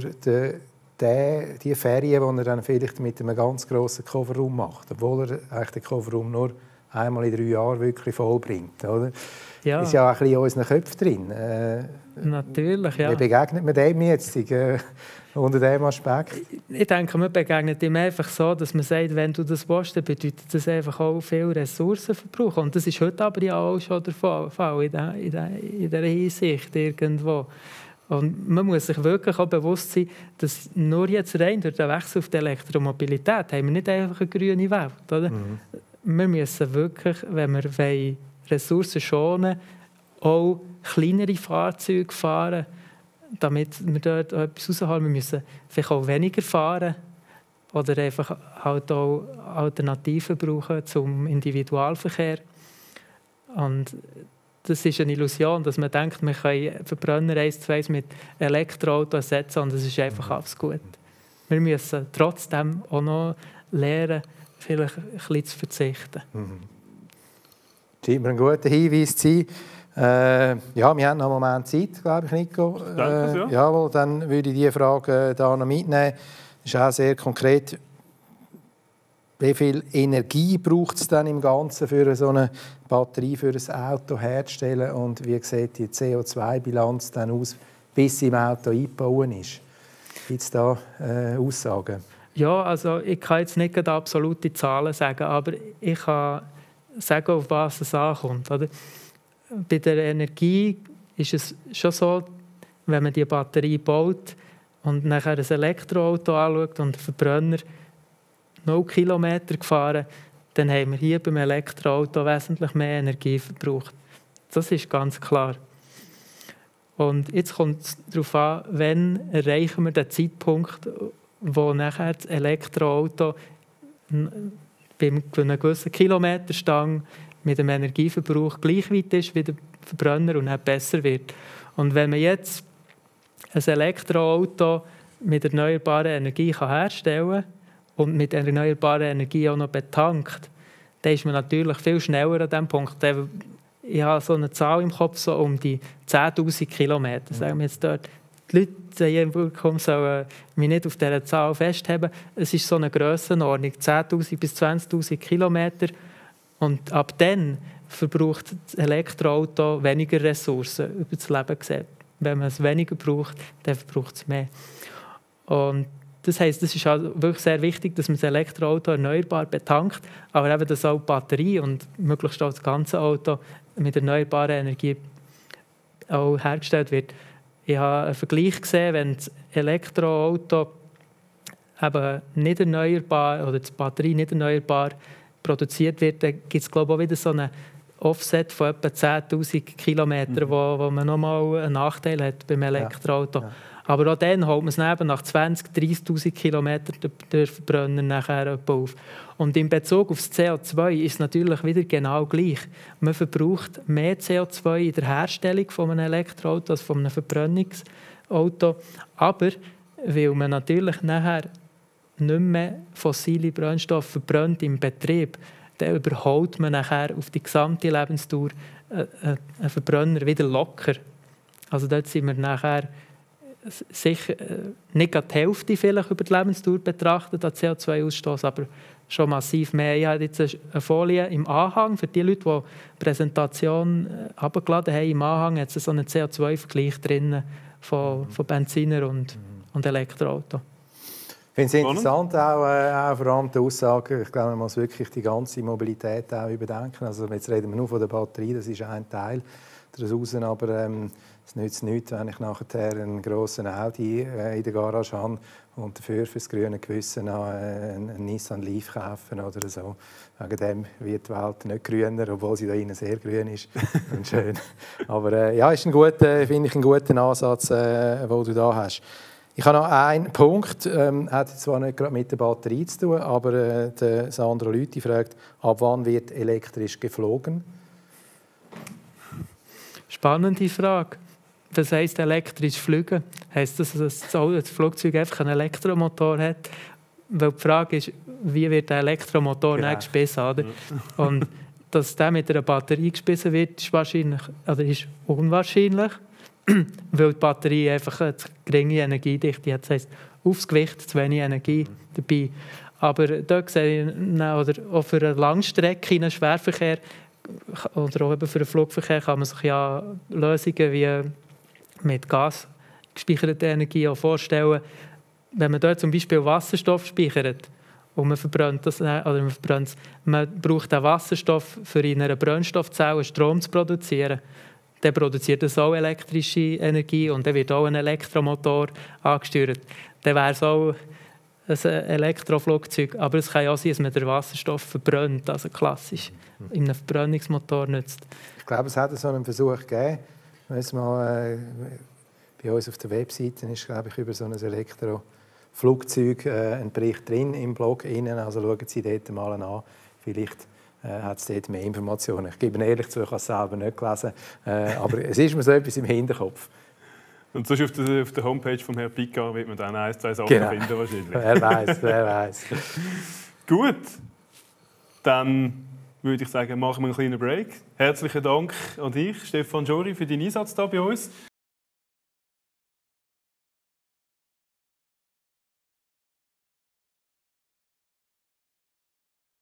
die Ferien, die er dann vielleicht mit einem ganz grossen Kofferraum macht, obwohl er eigentlich den Kofferraum nur einmal in 3 Jahren wirklich vollbringt, oder? Ja. Ist ja auch ein bisschen in unseren Köpfen drin. Natürlich, ja. Wie begegnet man dem jetzt unter diesem Aspekt? Ich denke, man begegnet ihm einfach so, dass man sagt, wenn du das willst, dann bedeutet das einfach auch viel Ressourcenverbrauch. Und das ist heute aber ja auch schon der Fall in dieser Hinsicht irgendwo. Und man muss sich wirklich auch bewusst sein, dass nur jetzt rein durch den Wechsel auf die Elektromobilität haben wir nicht einfach eine grüne Welt. Oder? Wir müssen wirklich, wenn wir Ressourcen schonen, auch kleinere Fahrzeuge fahren, damit wir dort auch etwas rausholen. Wir müssen vielleicht auch weniger fahren oder einfach halt auch Alternativen brauchen zum Individualverkehr. Und das ist eine Illusion, dass man denkt, man kann Verbrenner 1 zu 1 mit Elektroautos ersetzen und das ist einfach alles gut. Wir müssen trotzdem auch noch lernen, vielleicht ein bisschen zu verzichten. Scheint mir ein guter Hinweis zu sein. Ja, wir haben noch einen Moment Zeit, glaube ich, Nico. Danke, ja. Jawohl, dann würde ich diese Frage hier noch mitnehmen. Das ist auch sehr konkret. Wie viel Energie braucht es dann im Ganzen für so eine Batterie für ein Auto herzustellen und wie sieht die CO2-Bilanz dann aus, bis sie im Auto eingebaut ist? Gibt es da Aussagen? Ja, also ich kann jetzt nicht absolute Zahlen sagen, aber ich kann sagen, auf was es ankommt. Oder? Bei der Energie ist es schon so, wenn man die Batterie baut und nachher ein Elektroauto anschaut und einen Verbrenner 0 Kilometer gefahren, dann haben wir hier beim Elektroauto wesentlich mehr Energie verbraucht. Das ist ganz klar. Und jetzt kommt es darauf an, wann erreichen wir den Zeitpunkt, wo nachher das Elektroauto bei einer gewissen Kilometerstange mit dem Energieverbrauch gleich weit ist wie der Verbrenner und dann besser wird. Und wenn man jetzt ein Elektroauto mit erneuerbarer Energie herstellen kann und mit erneuerbarer Energie auch noch betankt, dann ist man natürlich viel schneller an diesem Punkt. Ich habe so eine Zahl im Kopf, so um die 10'000 Kilometer. Sagen wir jetzt dort. Die Leute hier im Publikum sollen mich nicht auf dieser Zahl festhalten. Es ist so eine Grössenordnung, 10'000 bis 20'000 Kilometer. Und ab dann verbraucht das Elektroauto weniger Ressourcen über das Leben gesehen. Wenn man es weniger braucht, dann verbraucht es mehr. Und das heisst, es ist also wirklich sehr wichtig, dass man das Elektroauto erneuerbar betankt, aber eben, dass auch die Batterie und möglichst auch das ganze Auto mit erneuerbarer Energie auch hergestellt wird. Ich habe einen Vergleich gesehen, wenn das Elektroauto eben nicht erneuerbar oder die Batterie nicht erneuerbar produziert wird, dann gibt es, glaube ich, auch wieder so einen Offset von etwa 10'000 Kilometern, wo man nochmal einen Nachteil hat beim Elektroauto. Ja. Aber auch dann holt man es nach 20'000, 30'000 Kilometern den Verbrenner nachher auf. Und in Bezug auf das CO2 ist es natürlich wieder genau gleich. Man verbraucht mehr CO2 in der Herstellung von einem Elektroauto als von einem Verbrennungsauto. Aber weil man natürlich nachher nicht mehr fossile Brennstoffe verbrennt im Betrieb, dann überholt man nachher auf die gesamte Lebensdauer einen Verbrenner wieder locker. Also dort sind wir nachher sicher nicht die Hälfte vielleicht über die Lebensdauer betrachtet an CO2-Ausstoß, aber schon massiv mehr. Ich habe jetzt eine Folie im Anhang für die Leute, die die Präsentation heruntergeladen haben. Im Anhang hat es so einen CO2-Vergleich drin von Benziner und Elektroauto. Ich finde es interessant, auch vor allem die Aussage, ich glaube, man muss wirklich die ganze Mobilität auch überdenken. Also jetzt reden wir nur von der Batterie, das ist ein Teil daraus, aber es nützt nichts, wenn ich nachher einen grossen Audi in der Garage habe und dafür für das grüne Gewissen einen Nissan Leaf kaufen oder so. Wegen dem wird die Welt nicht grüner, obwohl sie da innen sehr grün ist. Und schön. Aber ja, ist finde ich einen guten Ansatz, den du da hast. Ich habe noch einen Punkt, hat zwar nicht gerade mit der Batterie zu tun, aber der Sandro Lüthi fragt, ab wann wird elektrisch geflogen? Spannende Frage. Was heisst elektrisch fliegen? Heisst das, dass das Flugzeug einfach einen Elektromotor hat? Weil die Frage ist, wie wird der Elektromotor nicht gespissen? Oder? Und dass der mit einer Batterie gespissen wird, ist unwahrscheinlich, weil die Batterie einfach eine geringe Energiedichte hat. Das heisst, aufs Gewicht zu wenig Energie dabei. Aber dort sehe ich, oder auch für eine Langstrecke in einen Schwerverkehr oder auch eben für den Flugverkehr kann man sich ja Lösungen wie mit Gas gespeicherte Energie auch vorstellen. Wenn man dort zum Beispiel Wasserstoff speichert und man verbrennt das, oder man braucht den Wasserstoff, für in einer Brennstoffzelle Strom zu produzieren, dann produziert das auch elektrische Energie und dann wird auch ein Elektromotor angesteuert. Dann wäre es auch ein Elektroflugzeug. Aber es kann ja auch sein, dass man den Wasserstoff verbrennt, also klassisch in einem Verbrennungsmotor nützt. Ich glaube, es hat so einen Versuch gegeben. Mal, bei uns auf der Webseite ist, glaube ich, über so ein Elektroflugzeug ein Bericht drin im Blog. Also schauen Sie dort mal an. Vielleicht hat es dort mehr Informationen. Ich gebe ehrlich zu, ich habe es selber nicht gelesen. Aber es ist mir so etwas im Hinterkopf. Und sonst auf der Homepage von Herrn Picard wird man dann 1, 2 Sachen finden wahrscheinlich. Wer weiß. Gut, dann würde ich sagen, machen wir einen kleinen Break. Herzlichen Dank an dich, Stefan Jory, für deinen Einsatz hier bei uns.